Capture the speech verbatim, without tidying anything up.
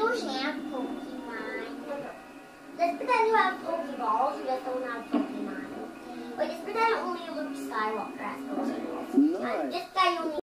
don't have Pokemon. Let's pretend you have Pokeballs, you just don't have Pokemon. Or just pretend only Luke Skywalker has Pokemon. Nice. This guy only